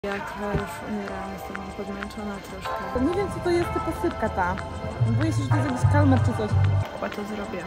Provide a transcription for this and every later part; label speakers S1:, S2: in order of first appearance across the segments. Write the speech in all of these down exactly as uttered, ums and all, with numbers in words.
S1: Jak już umieram, jestem podmęczona troszkę.
S2: To nie wiem, co to jest ta posypka ta. Boję się, że to jest jakiś kalmer czy coś.
S1: Chyba to zrobię.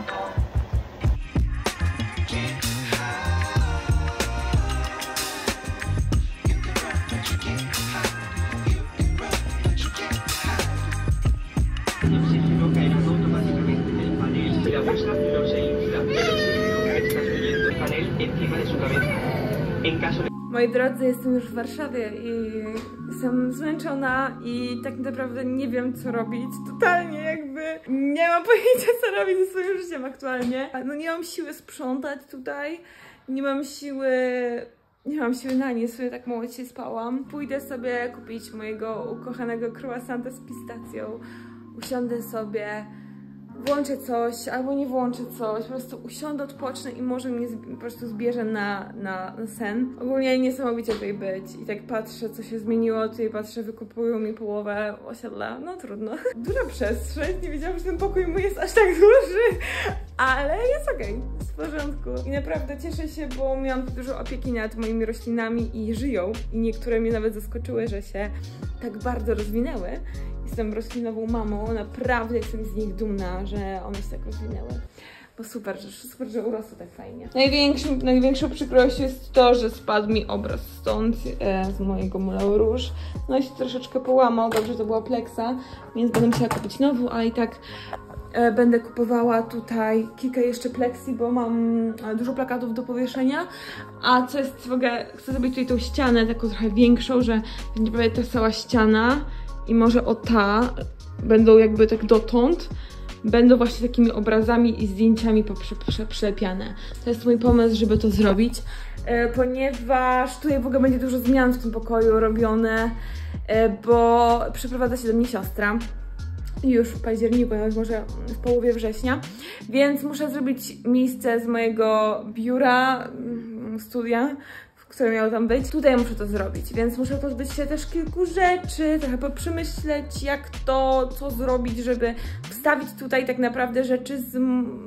S1: Moi drodzy, jestem już w Warszawie i jestem zmęczona i tak naprawdę nie wiem, co robić. Totalnie jakby nie mam pojęcia, co robić ze swoim życiem aktualnie. No nie mam siły sprzątać tutaj, nie mam siły... Nie mam siły na nie, sobie tak mało dzisiaj spałam. Pójdę sobie kupić mojego ukochanego croissanta z pistacją. Usiądę sobie, włączę coś, albo nie włączę coś, po prostu usiądę, odpocznę i może mnie po prostu zbierze na, na, na sen. Ogólnie niesamowicie tutaj być i tak patrzę, co się zmieniło, tutaj patrzę, wykupują mi połowę osiedla, no trudno. Duża przestrzeń, nie wiedziałam, że ten pokój mój jest aż tak duży, ale jest okej, okay, jest w porządku. I naprawdę cieszę się, bo miałam dużo opieki nad moimi roślinami i żyją i niektóre mnie nawet zaskoczyły, że się tak bardzo rozwinęły. Jestem roślinową mamą, naprawdę jestem z nich dumna, że one się tak rozwinęły. Bo super, że, super, że urosły tak fajnie. Największym, największą przykrością jest to, że spadł mi obraz stąd, e, z mojego Moulin Rouge. No i się troszeczkę połamał, dobrze to była pleksa, więc będę musiała kupić nową, a i tak e, będę kupowała tutaj kilka jeszcze pleksji, bo mam e, dużo plakatów do powieszenia. A co jest w ogóle, chcę zrobić tutaj tą ścianę taką trochę większą, że będzie prawie ta cała ściana. I może o ta, będą jakby tak dotąd, będą właśnie takimi obrazami i zdjęciami przylepiane. To jest mój pomysł, żeby to zrobić, e, ponieważ tutaj w ogóle będzie dużo zmian w tym pokoju robione, e, bo przeprowadza się do mnie siostra już w październiku, nawet może w połowie września, więc muszę zrobić miejsce z mojego biura, studia, które miało tam być. Tutaj muszę to zrobić, więc muszę pozbyć się też kilku rzeczy, trochę poprzemyśleć, jak to, co zrobić, żeby wstawić tutaj tak naprawdę rzeczy z...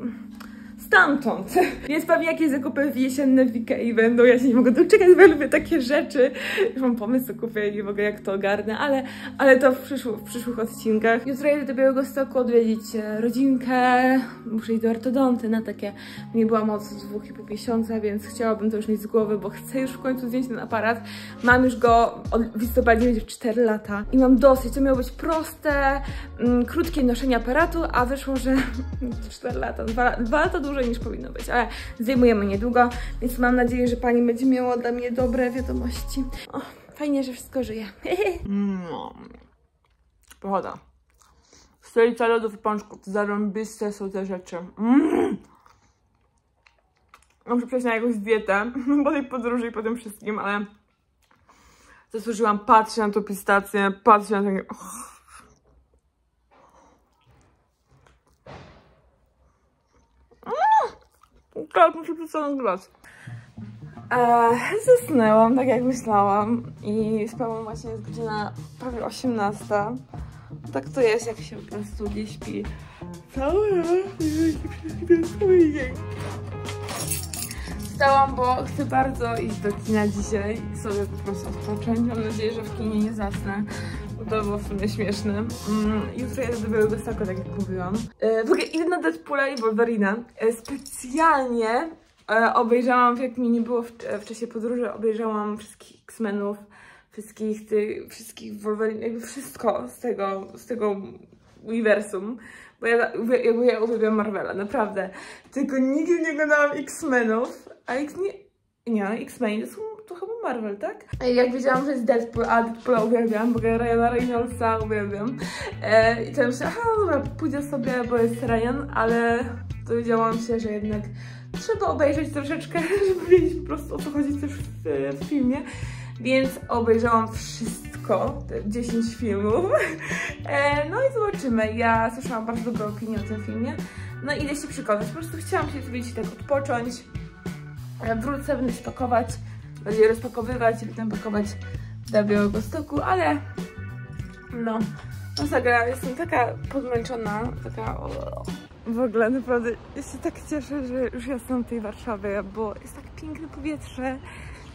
S1: stamtąd. Więc pewnie jakieś zakupy jesienne w Ikei będą, ja się nie mogę doczekać, bo ja lubię takie rzeczy. Już mam pomysł, co kupię i w ogóle jak to ogarnę, ale, ale to w, przyszł, w przyszłych odcinkach. Jutro jedę do Białegostoku odwiedzić rodzinkę, muszę iść do ortodonty na takie, nie była moc z dwóch i pół miesiąca, więc chciałabym to już mieć z głowy, bo chcę już w końcu zdjąć ten aparat. Mam już go od w listopadzie, będzie cztery lata i mam dosyć, to miało być proste, mm, krótkie noszenie aparatu, a wyszło, że cztery lata, dwa lata dłużej niż powinno być, ale zdejmujemy niedługo, więc mam nadzieję, że pani będzie miała dla mnie dobre wiadomości. O, fajnie, że wszystko żyje. No. Pochoda. Stolica lodów i pączków. Zarąbiste są te rzeczy. Mm. Muszę przejść na jakąś dietę po tej podróży i po tym wszystkim, ale zasłużyłam, patrzę na tą pistację, patrzę na takie... Oh. Tak, muszę przedstawić glas. Eee, zasnęłam, tak jak myślałam i spałam właśnie, jest godzina prawie osiemnasta. Tak to jest, jak się po prostu nie śpi. Cały dzień. Wstałam, bo chcę bardzo iść do kina dzisiaj i sobie po prostu odpocząć. Mam nadzieję, że w kinie nie zasnę. To było w sumie śmieszne. Mm, jutro jadę do Białegostoku, tak jak mówiłam. E, w ogóle idę na Deadpoola i Wolverina. E, specjalnie e, obejrzałam, jak mi nie było w, w czasie podróży, obejrzałam wszystkich X-Menów, wszystkich tych, wszystkich Wolverine, jakby wszystko z tego, z tego uniwersum. Bo ja, jakby ja uwielbiam Marvela, naprawdę. Tylko nigdy nie oglądałam X-Menów, a X nie... Nie, X-Men to są to chyba Marvel, tak? I jak wiedziałam, że jest Deadpool, a Deadpoola uwielbiam, bo Ryana Reynoldsa uwielbiam. E, I to myślałam, aha, dobra, pójdę sobie, bo jest Ryan, ale dowiedziałam się, że jednak trzeba obejrzeć troszeczkę, żeby wiedzieć po prostu, o co chodzi też w, w filmie. Więc obejrzałam wszystko, te dziesięć filmów. E, no i zobaczymy. Ja słyszałam bardzo dobrą opinię o tym filmie. No i idę się przekonać. Po prostu chciałam się sobie tak odpocząć. Wrócę, będę się pakować, bardziej rozpakowywać i potem pakować do Białegostoku, ale no, masakra, jestem taka podmęczona, taka o, w ogóle naprawdę ja się tak cieszę, że już jestem w tej Warszawie, bo jest tak piękne powietrze,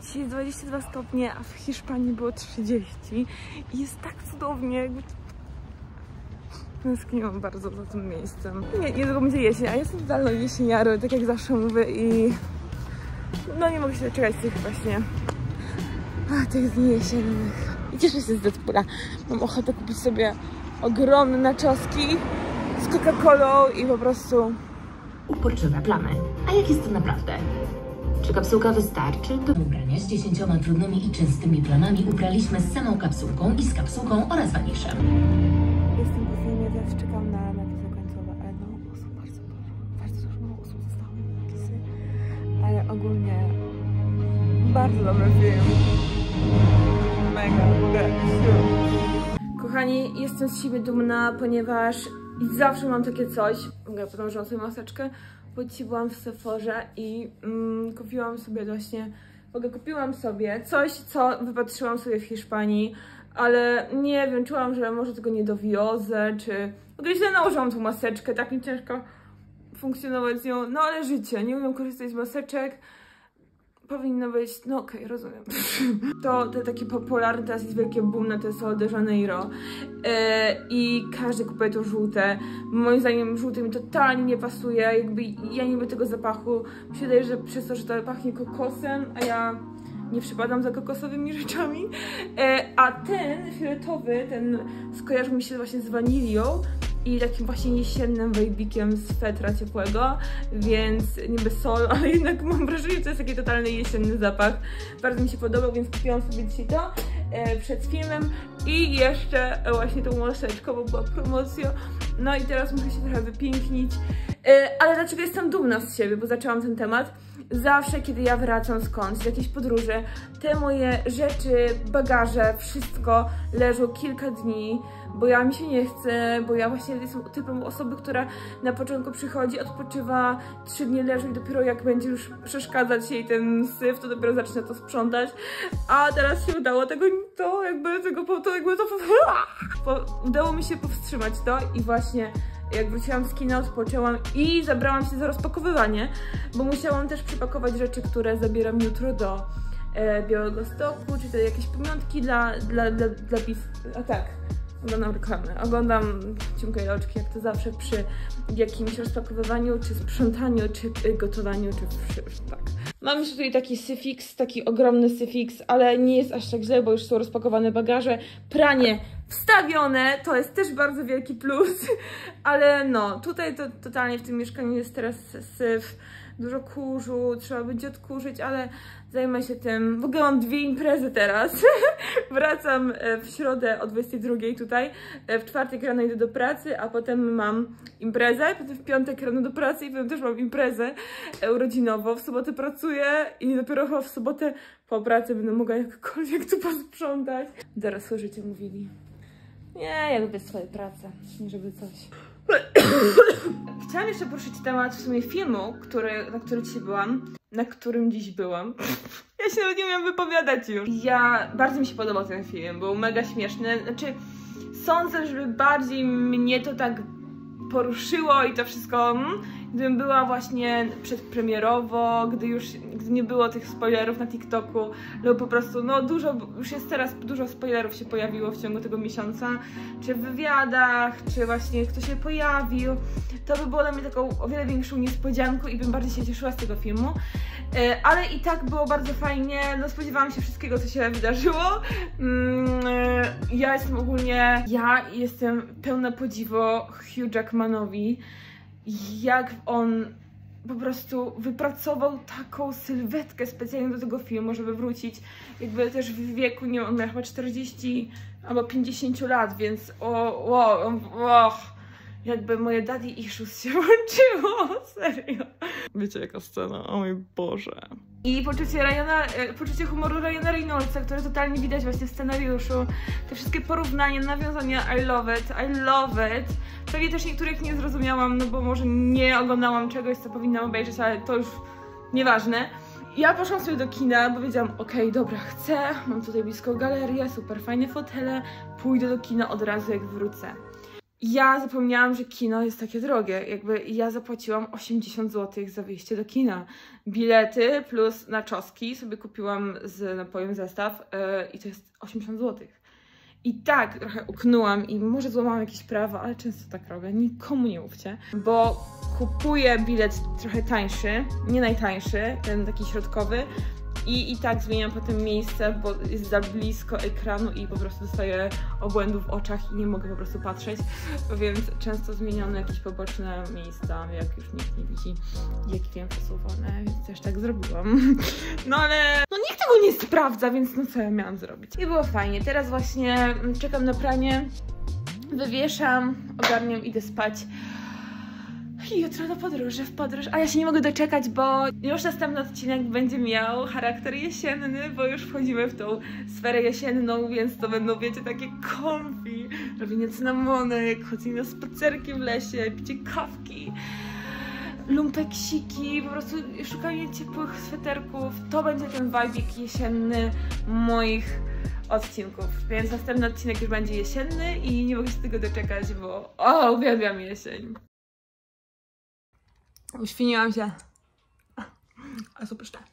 S1: Dzisiaj jest dwadzieścia dwa stopnie, a w Hiszpanii było trzydzieści i jest tak cudownie, jakby... Tęskniłam bardzo za tym miejscem. Nie, niedługo będzie jesień, a ja jestem totalną jesieniarą, tak jak zawsze mówię i... No nie mogę się doczekać tych właśnie... A, tych dni jesiennych. I cieszę się z Deadpoola. Mam ochotę kupić sobie ogromne nachoski z Coca-Colą i po prostu...
S3: Uporczywe plamy. A jak jest to naprawdę? Czy kapsułka wystarczy? Do ubrania z dziesięcioma trudnymi i częstymi plamami ubraliśmy z samą kapsułką i z kapsułką oraz waniszem.
S1: Jestem po filmie, teraz czekam na napisy końcowe, ale no osób bardzo dużo. Bardzo dużo mało osób zostało na napisy. Ale ogólnie bardzo dobry film. Mega, kochani, jestem z siebie dumna, ponieważ zawsze mam takie coś. Ja podążyłam sobie maseczkę, bo dzisiaj byłam w Sephorze i mm, kupiłam sobie właśnie, w ogóle kupiłam sobie coś, co wypatrzyłam sobie w Hiszpanii, ale nie wiem, czułam, że może tego nie dowiozę, czy w ogóle źle nałożyłam tą maseczkę, tak mi ciężko funkcjonować z nią, no ale życie, nie umiem korzystać z maseczek. Powinno być, no okej, okay, rozumiem. To te takie popularne, teraz jest wielkie boom na te Sol de Janeiro yy, i każdy kupuje to żółte. Moim zdaniem żółte mi totalnie nie pasuje, jakby ja nie lubię tego zapachu. Mi się wydaje, że przez to, że to pachnie kokosem, a ja nie przypadam za kokosowymi rzeczami. Yy, a ten fioletowy, ten skojarzył mi się właśnie z wanilią i takim właśnie jesiennym wejbikiem z fetra ciepłego, więc niby sol, ale jednak mam wrażenie, że to jest taki totalny jesienny zapach. Bardzo mi się podobał, więc kupiłam sobie dzisiaj to e, przed filmem i jeszcze e, właśnie tą maseczką, bo była promocja. No i teraz muszę się trochę wypięknić. E, ale dlaczego jestem dumna z siebie, bo zaczęłam ten temat. Zawsze, kiedy ja wracam skądś, z jakiejś podróży, te moje rzeczy, bagaże, wszystko leżą kilka dni, bo ja mi się nie chcę, bo ja właśnie jestem typem osoby, która na początku przychodzi, odpoczywa, trzy dni leży i dopiero jak będzie już przeszkadzać jej ten syf, to dopiero zaczyna to sprzątać. A teraz się udało tego, to jakby tego, to jakby to... Udało mi się powstrzymać to i właśnie jak wróciłam z kina, odpoczęłam i zabrałam się za rozpakowywanie, bo musiałam też przypakować rzeczy, które zabieram jutro do e, Białegostoku, czy to jakieś pamiątki dla, dla, dla, dla pis... A tak, oglądam reklamy, oglądam ciumkaj oczki, jak to zawsze przy jakimś rozpakowywaniu, czy sprzątaniu, czy gotowaniu, czy przy... tak. Mam już tutaj taki syfix, taki ogromny syfix, ale nie jest aż tak źle, bo już są rozpakowane bagaże, pranie wstawione, to jest też bardzo wielki plus, ale no, tutaj to totalnie w tym mieszkaniu jest teraz syf, dużo kurzu, trzeba będzie odkurzyć, ale zajmę się tym. W ogóle mam dwie imprezy teraz. Wracam w środę o dwudziestej drugiej tutaj, w czwartek rano idę do pracy, a potem mam imprezę, potem w piątek rano do pracy i potem też mam imprezę urodzinową. W sobotę pracuję i dopiero chyba w sobotę po pracy będę mogła jakkolwiek tu posprzątać. Zaraz słyszycie, mówili. Nie, ja lubię swoje prace, nie żeby coś. Chciałam jeszcze poruszyć temat w sumie filmu, który, na który dzisiaj byłam, na którym dziś byłam. Ja się nawet nie umiem wypowiadać już. Ja, bardzo mi się podobał ten film, był mega śmieszny, znaczy sądzę, że bardziej mnie to tak poruszyło i to wszystko, mm, gdybym była właśnie przedpremierowo, gdy już gdy nie było tych spoilerów na TikToku, lub po prostu, no dużo, już jest teraz dużo spoilerów się pojawiło w ciągu tego miesiąca, czy w wywiadach, czy właśnie kto się pojawił, to by było dla mnie taką o wiele większą niespodzianką i bym bardziej się cieszyła z tego filmu, ale i tak było bardzo fajnie, no spodziewałam się wszystkiego, co się wydarzyło. Ja jestem ogólnie, ja jestem pełna podziwu Hugh Jackmanowi, jak on po prostu wypracował taką sylwetkę specjalnie do tego filmu, żeby wrócić jakby też w wieku, nie wiem, on miał chyba czterdzieści albo pięćdziesiąt lat, więc o, o, o, jakby moje daddy issues się łączyło, serio. Wiecie jaka scena, o mój Boże. I poczucie, Ryana, poczucie humoru Ryana Reynoldsa, które totalnie widać właśnie w scenariuszu. Te wszystkie porównania, nawiązania, I love it, I love it. Pewnie też niektórych nie zrozumiałam, no bo może nie oglądałam czegoś, co powinnam obejrzeć, ale to już nieważne. Ja poszłam sobie do kina, bo wiedziałam, okej, okay, dobra, chcę, mam tutaj blisko galerię, super fajne fotele, pójdę do kina od razu jak wrócę. Ja zapomniałam, że kino jest takie drogie. Jakby ja zapłaciłam osiemdziesiąt złotych za wyjście do kina. Bilety plus naczoski sobie kupiłam z napojem zestaw yy, i to jest osiemdziesiąt złotych. I tak trochę uknęłam i może złamałam jakieś prawo, ale często tak robię. Nikomu nie mówcie, bo kupuję bilet trochę tańszy, nie najtańszy, ten taki środkowy. I, I tak zmieniam potem miejsce, bo jest za blisko ekranu i po prostu dostaję obłędu w oczach i nie mogę po prostu patrzeć, więc często zmieniam na jakieś poboczne miejsca, jak już nikt nie widzi, jak wiem, że są wolne, więc też tak zrobiłam. No ale no nikt tego nie sprawdza, więc no co ja miałam zrobić? I było fajnie. Teraz właśnie czekam na pranie, wywieszam, ogarniam, idę spać. I jutro do podróży, w podróż, a ja się nie mogę doczekać, bo już następny odcinek będzie miał charakter jesienny, bo już wchodzimy w tą sferę jesienną, więc to będą, wiecie, takie comfy, robienie cynamonek, chodzenie na spacerki w lesie, picie kawki, lumpeksiki, po prostu szukanie ciepłych sweterków. To będzie ten vibe'ik jesienny moich odcinków, więc następny odcinek już będzie jesienny i nie mogę się tego doczekać, bo o, uwielbiam jesień. Uświniłam się. A super.